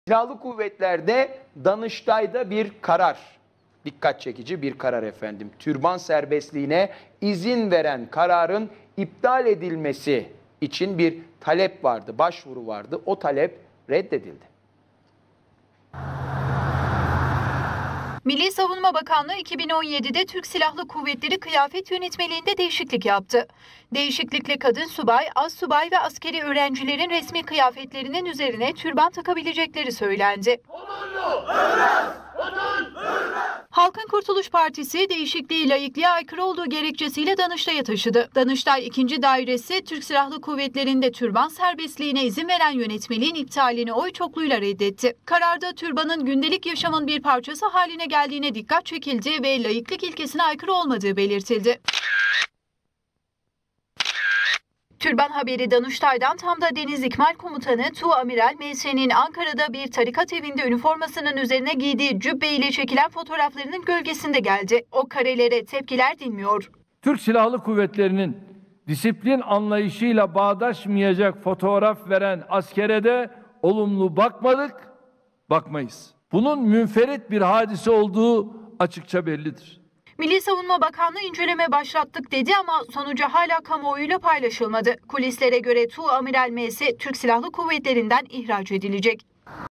Silahlı kuvvetlerde Danıştay'da bir karar, dikkat çekici bir karar efendim. Türban serbestliğine izin veren kararın iptal edilmesi için bir talep vardı, başvuru vardı. O talep reddedildi. Milli Savunma Bakanlığı 2017'de Türk Silahlı Kuvvetleri kıyafet yönetmeliğinde değişiklik yaptı. Değişiklikle kadın subay, astsubay ve askeri öğrencilerin resmi kıyafetlerinin üzerine türban takabilecekleri söylendi. Halkın Kurtuluş Partisi değişikliği laikliğe aykırı olduğu gerekçesiyle Danıştay'a taşıdı. Danıştay 2. Dairesi Türk Silahlı Kuvvetleri'nde türban serbestliğine izin veren yönetmeliğin iptalini oy çokluğuyla reddetti. Kararda türbanın gündelik yaşamın bir parçası haline geldiğine dikkat çekildi ve laiklik ilkesine aykırı olmadığı belirtildi. Türban haberi Danıştay'dan tam da Deniz İkmal Komutanı Tuğamiral M.S.'nin Ankara'da bir tarikat evinde üniformasının üzerine giydiği cübbeyle çekilen fotoğraflarının gölgesinde geldi. O karelere tepkiler dinmiyor. Türk Silahlı Kuvvetleri'nin disiplin anlayışıyla bağdaşmayacak fotoğraf veren askere de olumlu bakmadık, bakmayız. Bunun münferit bir hadise olduğu açıkça bellidir. Milli Savunma Bakanlığı inceleme başlattık dedi ama sonucu hala kamuoyuyla paylaşılmadı. Kulislere göre Tuğamiral M.S. Türk Silahlı Kuvvetleri'nden ihraç edilecek.